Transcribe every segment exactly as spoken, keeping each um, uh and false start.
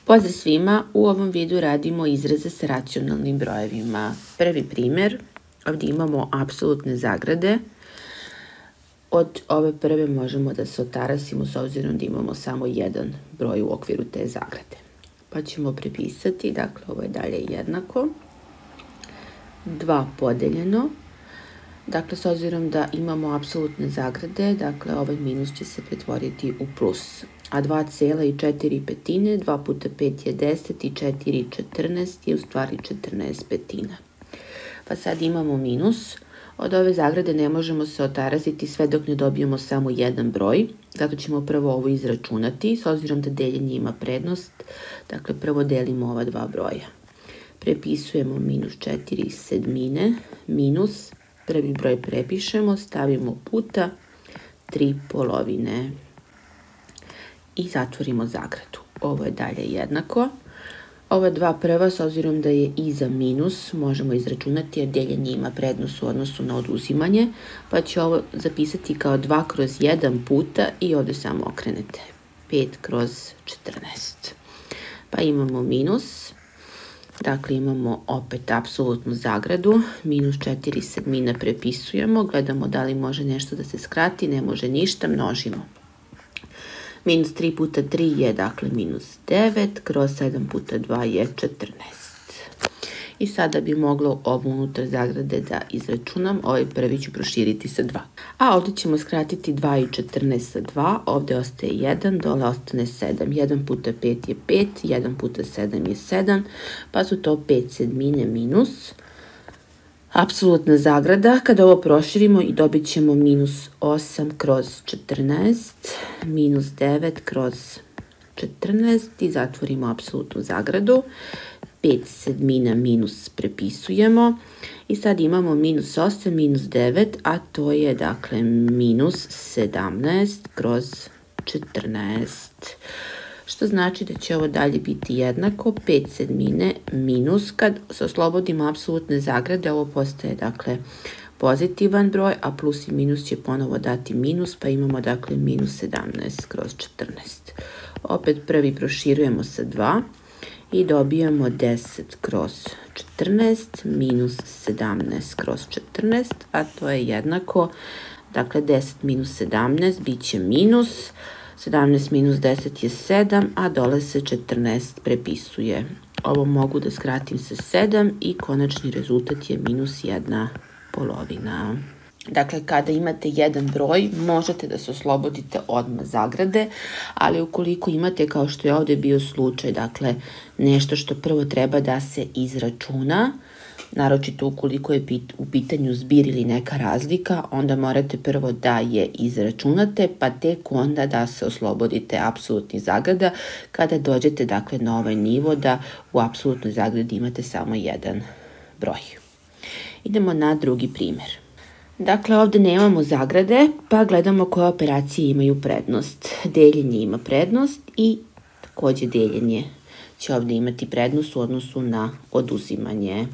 Pozdrav svima, u ovom videu radimo izraze sa racionalnim brojevima. Prvi primjer, ovdje imamo apsolutne zagrade. Od ove prve možemo da se otarasimo s obzirom da imamo samo jedan broj u okviru te zagrade. Pa ćemo prepisati, dakle ovo je dalje jednako. dva podeljeno. Dakle, s obzirom da imamo apsolutne zagrade, dakle ovaj minus će se pretvoriti u plus. A dva cela i četiri petine, dva puta pet je deset i četiri četrnaest je u stvari četrnaest petina. Pa sad imamo minus. Od ove zagrade ne možemo se otarasiti sve dok ne dobijemo samo jedan broj. Zato ćemo prvo ovo izračunati, s obzirom da deljenje ima prednost. Dakle, prvo delimo ova dva broja. Prepisujemo minus četiri sedmine, minus, prvi broj prepišemo, stavimo puta tri polovine. I zatvorimo zagradu. Ovo je dalje jednako. Ova dva prva, s obzirom da je iza minus, možemo izračunati jer deljenje ima prednost u odnosu na oduzimanje, pa ću ovo zapisati kao dva kroz jedan puta i ovdje samo okrenete. pet kroz četrnaest. Pa imamo minus, dakle imamo opet apsolutnu zagradu, minus četiri sedmine prepisujemo, gledamo da li može nešto da se skrati, ne može ništa, množimo. Minus tri puta tri je, dakle, minus devet, kroz sedam puta dva je četrnaest. I sada bi moglo ovo unutar zagrade da izračunam, ovaj prvi ću proširiti sa dva. A ovdje ćemo skratiti dva i četrnaest sa dva, ovdje ostaje jedan, dole ostane sedam. jedan puta pet je pet, jedan puta sedam je sedam, pa su to pet sedmine minus. Apsolutna zagrada, kada ovo proširimo i dobit ćemo minus osam kroz četrnaest, minus devet kroz četrnaest i zatvorimo apsolutnu zagradu. pet sedmina minus prepisujemo i sad imamo minus osam, minus devet, a to je dakle minus sedamnaest kroz četrnaest. Što znači da će ovo dalje biti jednako, pet sedmine minus, kad se oslobodimo apsolutne zagrade, ovo postaje dakle pozitivan broj, a plus i minus će ponovo dati minus, pa imamo dakle minus sedamnaest kroz četrnaest. Opet prvi proširujemo sa dva i dobijamo deset kroz četrnaest minus sedamnaest kroz četrnaest, a to je jednako, dakle deset minus sedamnaest bit će minus, sedamnaest minus deset je sedam, a dole se četrnaest prepisuje. Ovo mogu da skratim sa sedam i konačni rezultat je minus jedna polovina. Dakle, kada imate jedan broj, možete da se oslobodite odmah zagrade, ali ukoliko imate, kao što je ovdje bio slučaj, dakle, nešto što prvo treba da se izračuna, naročito ukoliko je u pitanju zbir ili neka razlika, onda morate prvo da je izračunate, pa tek onda da se oslobodite apsolutnih zagrada kada dođete dakle na ovaj nivo da u apsolutnoj zagradi imate samo jedan broj. Idemo na drugi primjer. Dakle, ovdje nemamo zagrade, pa gledamo koje operacije imaju prednost. Deljenje ima prednost i također deljenje će ovdje imati prednost u odnosu na oduzimanje.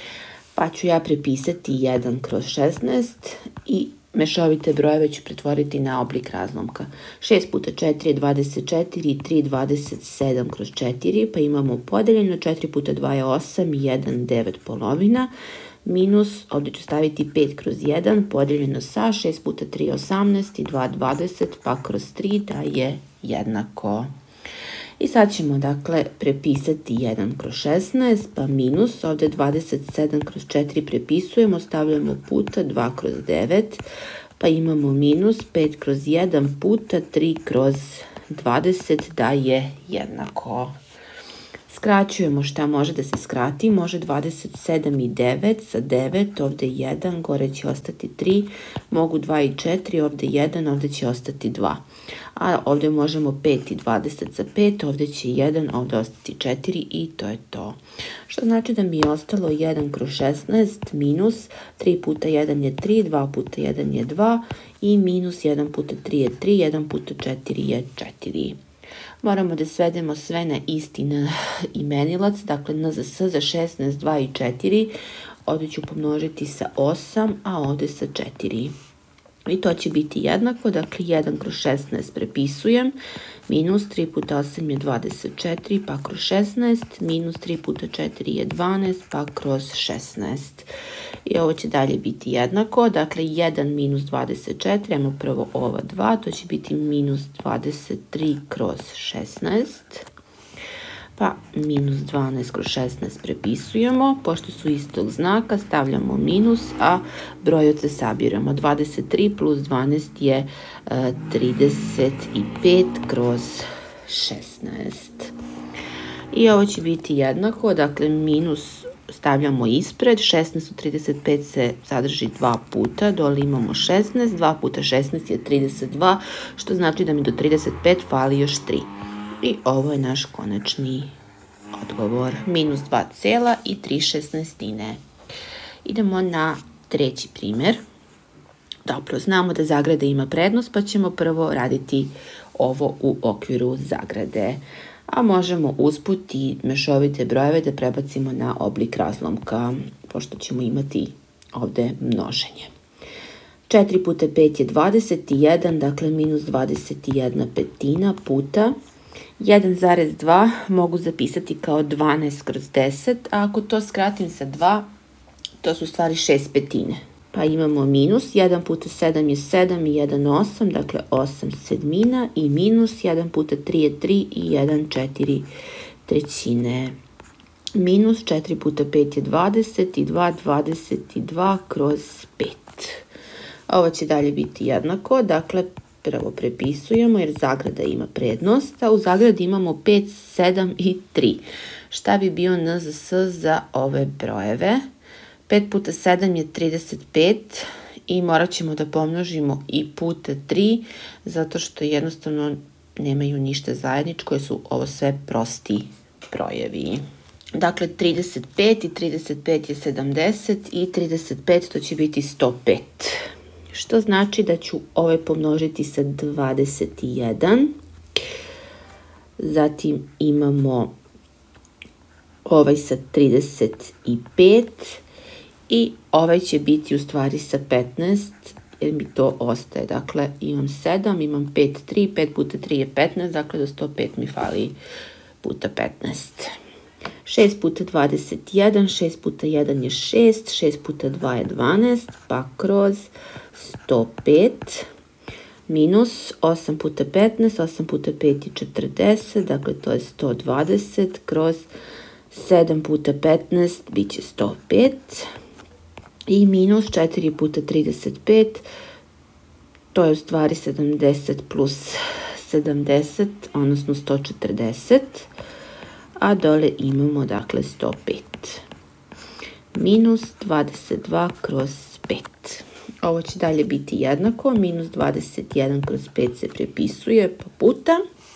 Pa ću ja prepisati jedan kroz šesnaest i mešovite brojeve ću pretvoriti na oblik razlomka. šest puta četiri je dvadeset četiri i tri dvadeset sedam kroz četiri, pa imamo podeljeno, četiri puta dva je osam i jedan devet polovina, minus, ovdje ću staviti pet kroz jedan, podeljeno sa šest puta tri je osamnaest i dva dvadeset, pa kroz tri da je jednako. I sad ćemo dakle prepisati jedan kroz šesnaest, pa minus, ovdje dvadeset sedam kroz četiri prepisujemo, stavljamo puta dva kroz devet, pa imamo minus pet kroz jedan puta tri kroz dvadeset da je jednako. Skraćujemo šta može da se skrati, može dvadeset sedam i devet, sa devet, ovdje jedan, gore će ostati tri, mogu dva i četiri, ovdje jedan, ovdje će ostati dva. A ovdje možemo pet i dvadeset za pet, ovdje će jedan, ovdje ostati četiri i to je to. Što znači da mi je ostalo jedan kroz šesnaest minus tri puta jedan je tri, dva puta jedan je dva i minus jedan puta tri je tri, jedan puta četiri je četiri. Moramo da svedemo sve na isti imenilac, dakle n za s za šesnaest, dva i četiri. Ovdje ću pomnožiti sa osam, a ovdje sa četiri. I to će biti jednako, dakle jedan kroz šesnaest prepisujem, minus tri puta osam je dvadeset četiri, pa kroz šesnaest, minus tri puta četiri je dvanaest, pa kroz šesnaest. I ovo će dalje biti jednako, dakle jedan minus dvadeset četiri, ajmo prvo ova dva, to će biti minus dvadeset tri kroz šesnaest. Pa minus dvanaest kroz šesnaest prepisujemo, pošto su istog znaka stavljamo minus, a brojoce sabiramo. dvadeset tri plus dvanaest je uh, trideset pet kroz šesnaest. I ovo će biti jednako, dakle minus stavljamo ispred, šesnaest u trideset pet se sadrži dva puta, dole imamo šesnaest, dva puta šesnaest je trideset dva, što znači da mi do trideset pet fali još tri. I ovo je naš konačni odgovor. Minus dva cela i tri šesnaestine. Idemo na treći primjer. Dobro, znamo da zagrada ima prednost, pa ćemo prvo raditi ovo u okviru zagrade. A možemo usput i mešovite brojeve da prebacimo na oblik razlomka, pošto ćemo imati ovde množenje. četiri puta pet je dvadeset jedan, dakle minus dvadeset jedna petina puta jedan zarez dva mogu zapisati kao dvanaest kroz deset, a ako to skratim sa dva, to su u stvari šest petine. Pa imamo minus, jedan puta sedam je sedam i jedan osam, dakle osam sedmina i minus jedan puta tri je tri i jedan četiri trećine. Minus četiri puta pet je dvadeset i dva dvadeset dva kroz pet. Ovo će dalje biti jednako, dakle prvo prepisujemo jer zagrada ima prednost, a u zagradi imamo pet, sedam i tri. Šta bi bio N Z S za ove brojeve? pet puta sedam je trideset pet i morat ćemo da pomnožimo i puta tri, zato što jednostavno nemaju ništa zajedničko, jer su ovo sve prosti brojevi. Dakle, trideset pet i trideset pet je sedamdeset i trideset pet to će biti sto pet. Što znači da ću ove pomnožiti sa dvadeset jedan. Zatim imamo ovaj sa trideset pet i ovaj će biti u stvari sa petnaest, jer mi to ostaje. Dakle, imam sedam, imam pet, tri, pet puta tri je petnaest, dakle do sto pet mi fali puta petnaest. šest puta dvadeset jedan, šest puta jedan je šest, šest puta dva je dvanaest, pa kroz sto pet, minus osam puta petnaest, osam puta pet je četrdeset, dakle to je sto dvadeset, kroz sedam puta petnaest bit će sto pet, i minus četiri puta trideset pet, to je u stvari sedamdeset plus sedamdeset, odnosno sto četrdeset, a dole imamo dakle sto pet. Minus dvadeset dva kroz pet. Ovo će dalje biti jednako, minus dvadeset jedan kroz pet se prepisuje pa puta.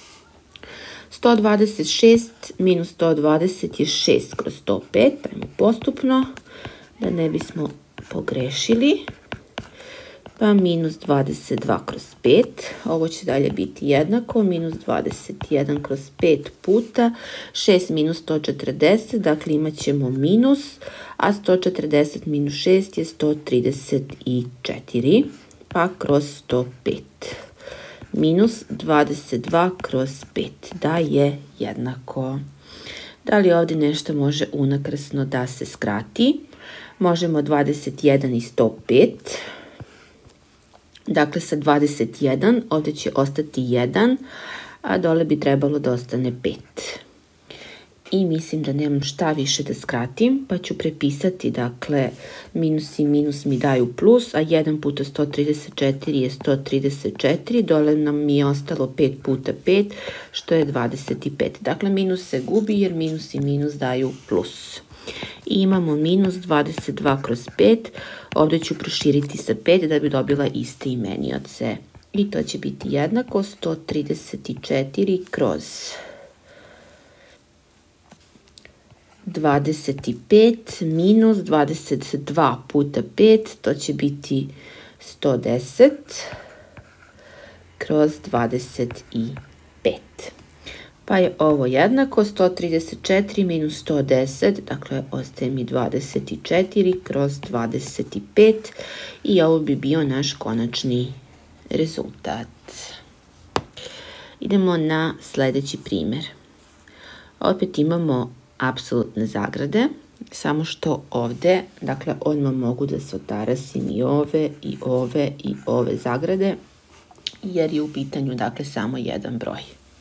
sto dvadeset šest minus sto dvadeset je šest kroz sto pet, prema postupno, da ne bismo pogrešili. Pa minus dvadeset dva kroz pet, ovo će dalje biti jednako, minus dvadeset jedan kroz pet puta šest minus sto četrdeset, dakle imat ćemo minus, a sto četrdeset minus šest je sto trideset četiri, pa kroz sto pet. Minus dvadeset dva kroz pet, da je jednako. Da li ovdje nešto može unakrasno da se skrati? Možemo dvadeset jedan i sto pet. Dakle, sa dvadeset jedan ovdje će ostati jedan, a dole bi trebalo da ostane pet. I mislim da nemam šta više da skratim, pa ću prepisati, dakle, minus i minus mi daju plus, a jedan puta sto trideset četiri je sto trideset četiri, dole nam mi je ostalo pet puta pet, što je dvadeset pet. Dakle, minus se gubi jer minus i minus daju plus. I imamo minus dvadeset dva kroz pet, ovdje ću proširiti sa pet da bi dobila iste imenioce. I to će biti jednako sto trideset četiri kroz dvadeset pet minus dvadeset dva puta pet, to će biti sto deset kroz dvadeset pet. Pa je ovo jednako sto trideset četiri minus sto deset, dakle ostaje mi dvadeset četiri kroz dvadeset pet i ovo bi bio naš konačni rezultat. Idemo na sljedeći primjer. Opet imamo apsolutne zagrade, samo što ovdje, dakle odmah mogu da se otarasim i ove, i ove, i ove zagrade, jer je u pitanju, dakle, samo jedan broj.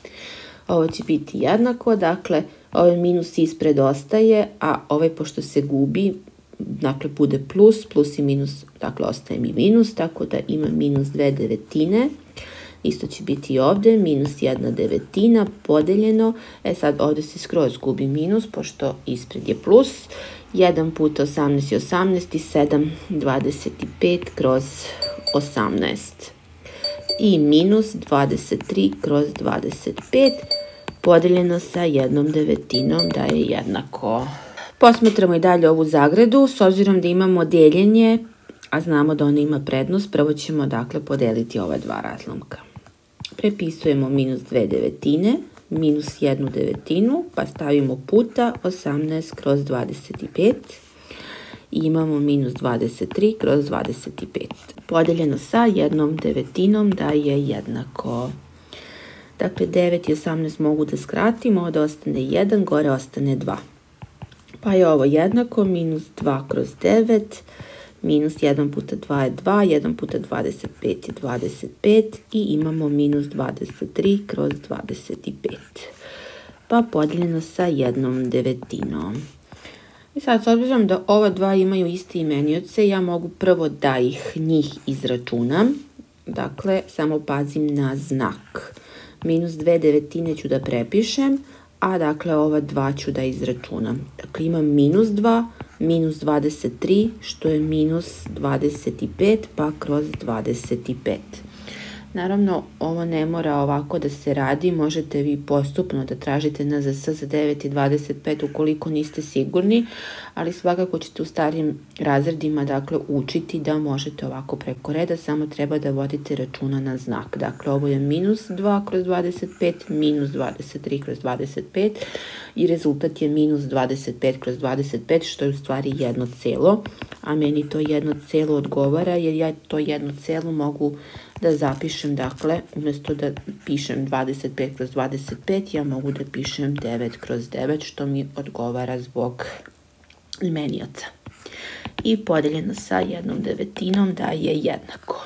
Ovo će biti jednako, dakle, ovaj minus ispred ostaje, a ovaj pošto se gubi, dakle, bude plus, plus i minus, dakle, ostaje mi minus, tako da ima minus dve devetine. Isto će biti i ovdje, minus jedna devetina podeljeno, e sad ovdje se skroz gubi minus, pošto ispred je plus, jedan puta osamnaest je osamnaest i sedam, dvadeset pet kroz osamnaest. I minus dvadeset tri kroz dvadeset pet podeljeno sa jednom devetinom da je jednako. Posmatramo i dalje ovu zagradu, s obzirom da imamo deljenje, a znamo da ona ima prednost, prvo ćemo dakle podeliti ova dva razlomka. Prepisujemo minus dve devetine, minus jednu devetinu, pa stavimo puta osamnaest kroz dvadeset pet. I imamo minus dvadeset tri kroz dvadeset pet. Podeljeno sa jednom devetinom da je jednako. Dakle, devet i osamnaest mogu da skratimo, ovdje ostane jedan, gore ostane dva. Pa je ovo jednako, minus dva kroz devet, minus jedan puta dva je dva, jedan puta dvadeset pet je dvadeset pet i imamo minus dvadeset tri kroz dvadeset pet. Pa podijeljeno sa jednom devetinom. I sad, s obzirom da ova dva imaju iste imenioce, ja mogu prvo da ih njih izračunam. Dakle, samo pazim na znak. Minus dve devetine ću da prepišem, a dakle ova dva ću da izračunam. Dakle, imam minus dva, minus dvadeset tri, što je minus dvadeset pet, pa kroz dvadeset pet. Naravno, ovo ne mora ovako da se radi, možete vi postupno da tražite N Z S za devet i dvadeset pet ukoliko niste sigurni, ali svakako ćete u starijim razredima dakle, učiti da možete ovako preko reda, samo treba da vodite računa na znak. Dakle, ovo je minus dva kroz dvadeset pet, minus dvadeset tri kroz dvadeset pet i rezultat je minus dvadeset pet kroz dvadeset pet, što je u stvari jedno celo, a meni to jedno celo odgovara jer ja to jedno celo mogu da zapišem, dakle, umjesto da pišem dvadeset pet kroz dvadeset pet, ja mogu da pišem devet kroz devet, što mi odgovara zbog imenioca. I podeljeno sa jednom devetinom da je jednako.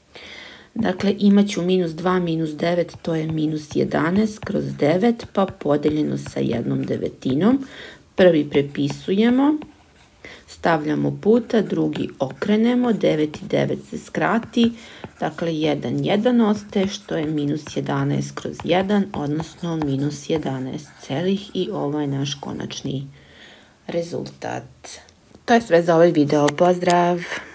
Dakle, imat ću minus dva minus devet, to je minus jedanaest kroz devet, pa podeljeno sa jednom devetinom. Prvi prepisujemo. Stavljamo puta, drugi okrenemo, devet i devet se skrati, dakle jedan, jedan ostaje, što je minus jedanaest kroz jedan, odnosno minus jedanaest celih i ovo je naš konačni rezultat. To je sve za ovaj video, pozdrav!